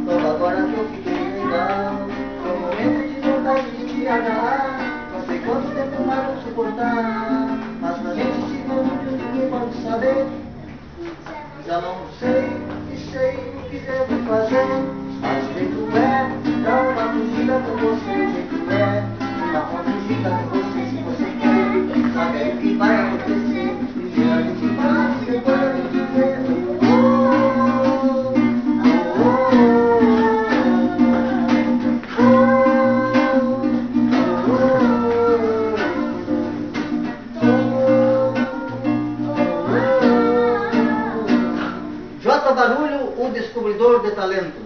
Logo agora que eu fiquei legal, foi um momento de vontade de te agarrar. Não sei quanto tempo mais vou suportar, mas pra gente se ver muito ninguém pode saber. Já não sei e sei o que devo fazer, mas o jeito é dar uma fugida com você. O jeito é dar uma fugida com você. Se você quer saber o que vai acontecer, primeiro a gente faz, depois a gente vê. J. Barulho, o descobridor de talento.